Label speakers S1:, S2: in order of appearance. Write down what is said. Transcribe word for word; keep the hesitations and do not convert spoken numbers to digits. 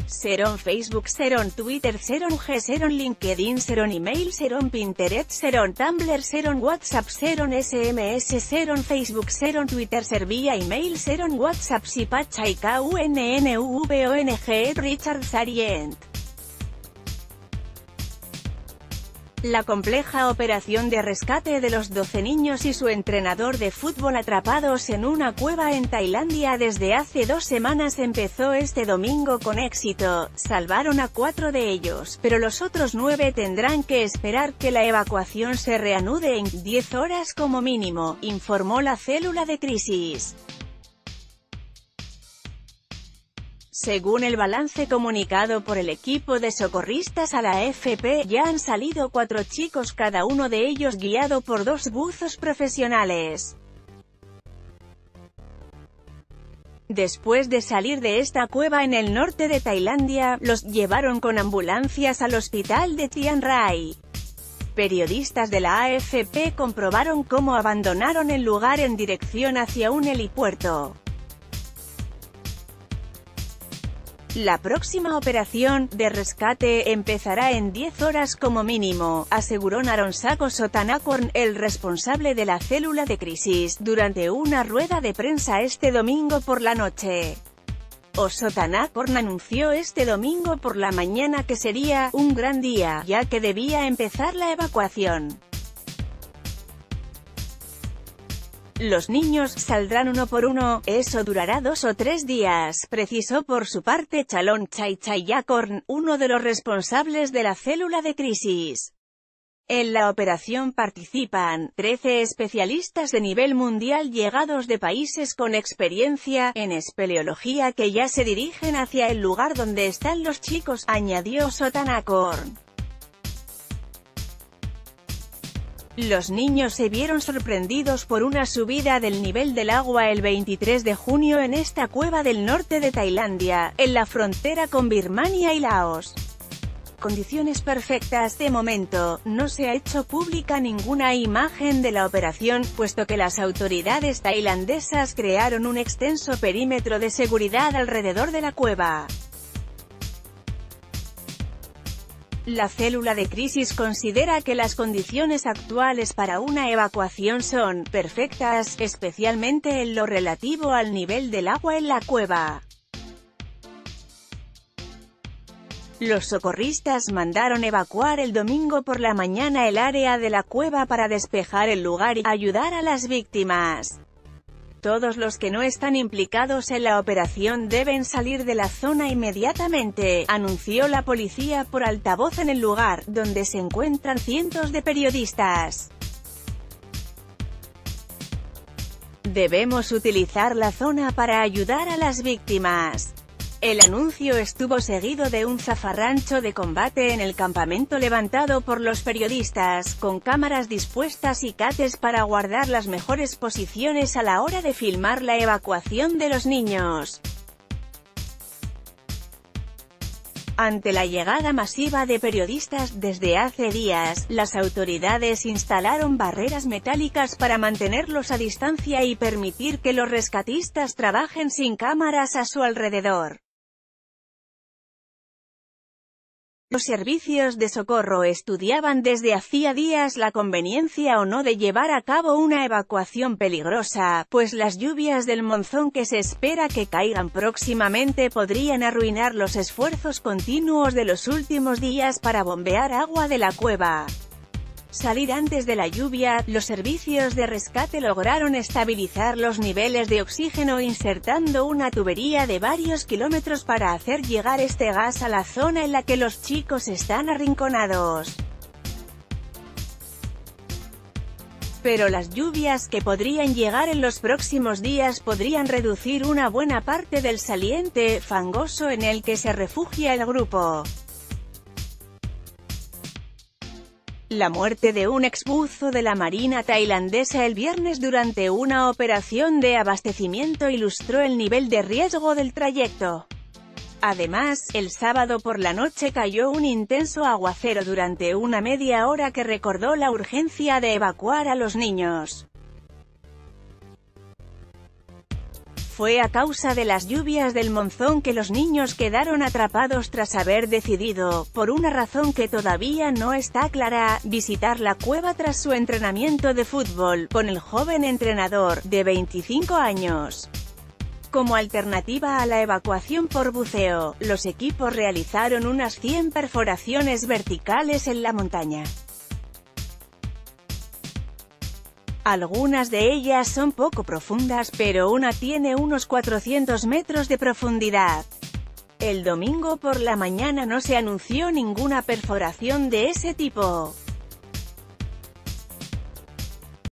S1: Seron Facebook, Seron Twitter, Seron G, Seron LinkedIn, Seron Email, Seron Pinterest, Seron Tumblr, Seron WhatsApp, Seron S M S, Seron Facebook, Seron Twitter, Servía Email, Seron WhatsApp, Sipacha y K U N N U V O N G, Richard Sarient. La compleja operación de rescate de los doce niños y su entrenador de fútbol atrapados en una cueva en Tailandia desde hace dos semanas empezó este domingo con éxito. Salvaron a cuatro de ellos, pero los otros nueve tendrán que esperar que la evacuación se reanude en diez horas como mínimo, informó la célula de crisis. Según el balance comunicado por el equipo de socorristas a la A F P, ya han salido cuatro chicos, cada uno de ellos guiado por dos buzos profesionales. Después de salir de esta cueva en el norte de Tailandia, los llevaron con ambulancias al hospital de Tian Rai. Periodistas de la A F P comprobaron cómo abandonaron el lugar en dirección hacia un helipuerto. La próxima operación de rescate empezará en diez horas como mínimo, aseguró Naronsako Sotanakorn, el responsable de la célula de crisis, durante una rueda de prensa este domingo por la noche. Sotanakorn anunció este domingo por la mañana que sería un gran día, ya que debía empezar la evacuación. Los niños saldrán uno por uno, eso durará dos o tres días, precisó por su parte Chalon Chaichayakorn, uno de los responsables de la célula de crisis. En la operación participan trece especialistas de nivel mundial llegados de países con experiencia en espeleología que ya se dirigen hacia el lugar donde están los chicos, añadió Sotanakorn. Los niños se vieron sorprendidos por una subida del nivel del agua el veintitrés de junio en esta cueva del norte de Tailandia, en la frontera con Birmania y Laos. Condiciones perfectas de momento, no se ha hecho pública ninguna imagen de la operación, puesto que las autoridades tailandesas crearon un extenso perímetro de seguridad alrededor de la cueva. La célula de crisis considera que las condiciones actuales para una evacuación son perfectas, especialmente en lo relativo al nivel del agua en la cueva. Los socorristas mandaron evacuar el domingo por la mañana el área de la cueva para despejar el lugar y ayudar a las víctimas. Todos los que no están implicados en la operación deben salir de la zona inmediatamente, anunció la policía por altavoz en el lugar, donde se encuentran cientos de periodistas. Debemos utilizar la zona para ayudar a las víctimas. El anuncio estuvo seguido de un zafarrancho de combate en el campamento levantado por los periodistas, con cámaras dispuestas y cates para guardar las mejores posiciones a la hora de filmar la evacuación de los niños. Ante la llegada masiva de periodistas desde hace días, las autoridades instalaron barreras metálicas para mantenerlos a distancia y permitir que los rescatistas trabajen sin cámaras a su alrededor. Los servicios de socorro estudiaban desde hacía días la conveniencia o no de llevar a cabo una evacuación peligrosa, pues las lluvias del monzón que se espera que caigan próximamente podrían arruinar los esfuerzos continuos de los últimos días para bombear agua de la cueva. Salir antes de la lluvia, los servicios de rescate lograron estabilizar los niveles de oxígeno insertando una tubería de varios kilómetros para hacer llegar este gas a la zona en la que los chicos están arrinconados. Pero las lluvias que podrían llegar en los próximos días podrían reducir una buena parte del saliente fangoso en el que se refugia el grupo. La muerte de un exbuzo de la Marina tailandesa el viernes durante una operación de abastecimiento ilustró el nivel de riesgo del trayecto. Además, el sábado por la noche cayó un intenso aguacero durante una media hora que recordó la urgencia de evacuar a los niños. Fue a causa de las lluvias del monzón que los niños quedaron atrapados tras haber decidido, por una razón que todavía no está clara, visitar la cueva tras su entrenamiento de fútbol, con el joven entrenador, de veinticinco años. Como alternativa a la evacuación por buceo, los equipos realizaron unas cien perforaciones verticales en la montaña. Algunas de ellas son poco profundas, pero una tiene unos cuatrocientos metros de profundidad. El domingo por la mañana no se anunció ninguna perforación de ese tipo.